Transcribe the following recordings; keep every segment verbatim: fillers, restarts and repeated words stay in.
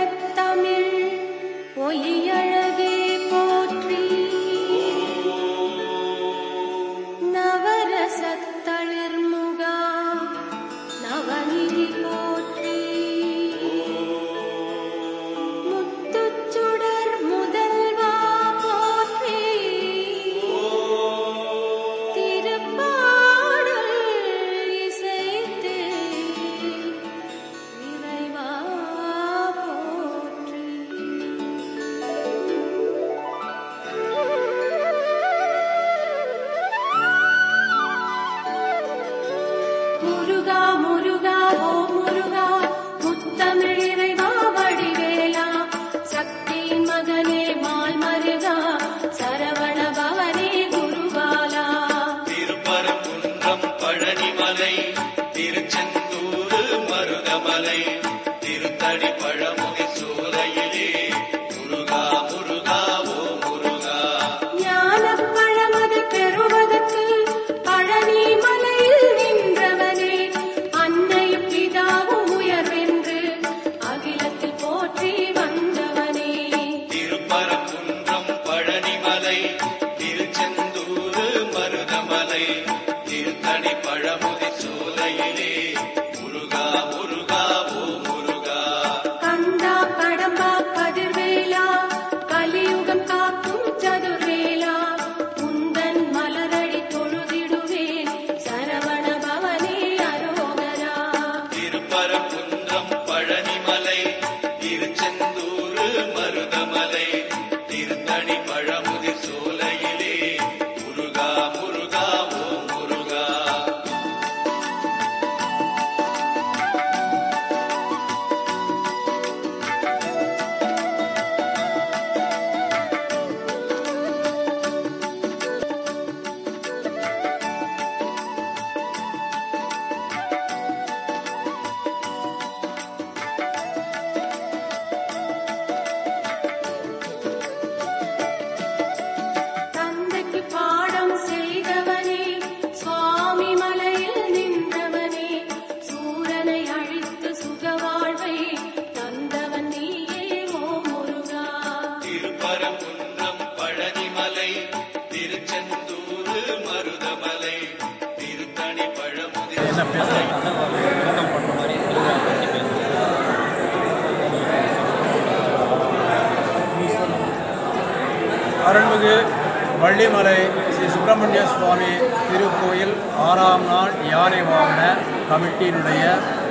அருள்மிகு வள்ளிமலை ஸ்ரீ சுப்பிரமணிய சுவாமி திருக்கோயில் ஆறாம் நாள் யானை வாகன கமிட்டியினுடைய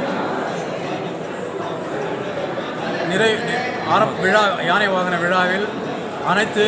நிறை ஆரம் விழா யானை வாகன விழாவில் அனைத்து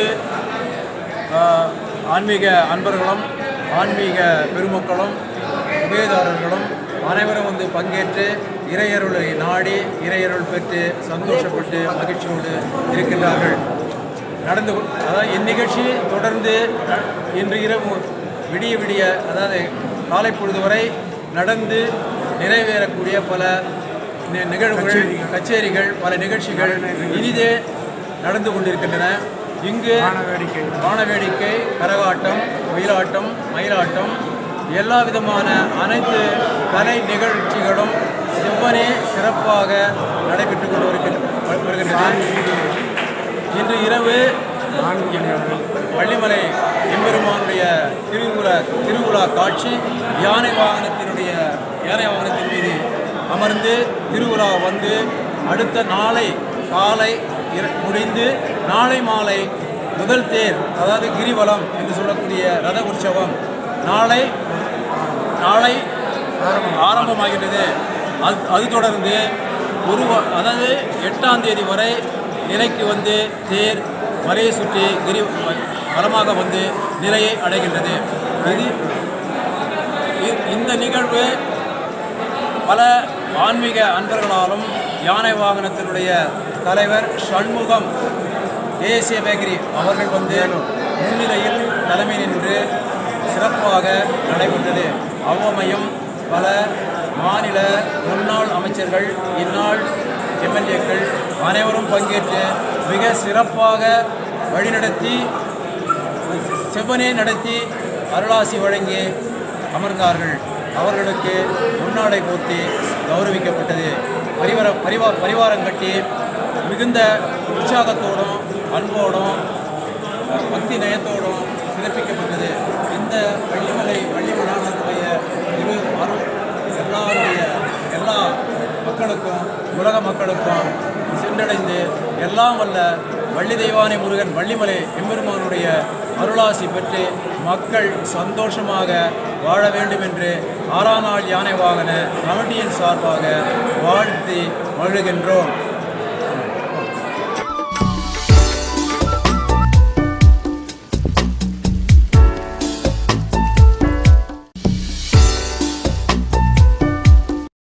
ஆன்மீக அன்பர்களும் ஆன்மீக பெருமக்களும் உபயதாரர்களும் அனைவரும் வந்து பங்கேற்று இறையருளை நாடி இறையருள் பெற்று சந்தோஷப்பட்டு மகிழ்ச்சியோடு இருக்கின்றார்கள். நடந்து அதாவது இந்நிகழ்ச்சி தொடர்ந்து இன்று இரவு விடிய விடிய அதாவது காலை பொழுது வரை நடந்து நிறைவேறக்கூடிய பல நிகழ்வுகள் கச்சேரிகள் பல நிகழ்ச்சிகள் இனிதே நடந்து கொண்டிருக்கின்றன. இங்கு வானவேடிக்கை, கரகாட்டம், ஒயிலாட்டம், மயிலாட்டம் எல்லா விதமான அனைத்து கலை நிகழ்ச்சிகளும் செவ்வனே சிறப்பாக நடைபெற்று கொண்டு வருகின்றன. இன்று இரவு வள்ளிமலை எம்பெருமானுடைய திருவிழா திருவிழா காட்சி யானை வாகனத்தினுடைய யானை வாகனத்தின் மீது அமர்ந்து திருவிழா வந்து அடுத்த நாளை காலை முடிந்து நாளை மாலை முதல் தேர் அதாவது கிரிவலம் என்று சொல்லக்கூடிய ரத உற்சவம் நாளை நாளை ஆரம்பமாகின்றது. அது அது தொடர்ந்து ஒரு அதாவது எட்டாம் தேதி வரை நிலைக்கு வந்து தேர் மலையை சுற்றி கிரி வலமாக வந்து நிலையை அடைகின்றது. இது இந்த நிகழ்வு பல ஆன்மீக அன்பர்களாலும் யானை வாகனத்தினுடைய தலைவர் சண்முகம் தேசிய பேக்கரி அவர்கள் வந்து முன்னிலையில் தலைமை நின்று சிறப்பாக நடைபெற்றது. அவ்வமையும் பல மாநில முன்னாள் அமைச்சர்கள் இந்நாள் எம்எல்ஏக்கள் அனைவரும் பங்கேற்று மிக சிறப்பாக வழிநடத்தி செவ்வனே நடத்தி அருளாசி வழங்கி அமர்ந்தார்கள். அவர்களுக்கு முன்னாடை போர்த்தி கௌரவிக்கப்பட்டது. பரிவார பரிவா பரிவாரம் கட்டி மிகுந்த உற்சாகத்தோடும் அன்போடும் பக்தி நயத்தோடும் சிறப்பிக்கப்பட்டது. இந்த வள்ளிமலை வள்ளிமலானனுடைய திரு அருள் எல்லாருடைய எல்லா மக்களுக்கும் உலக மக்களுக்கும் சென்றடைந்து எல்லாம் வல்ல வள்ளி தெய்வானை முருகன் வள்ளிமலை எம்பெருமானுடைய அருளாசி பெற்று மக்கள் சந்தோஷமாக வாழ வேண்டும் என்று ஆறாம் நாள் யானை வாகன கமிட்டியின் சார்பாக வாழ்த்தி மகிழ்கின்றோம்.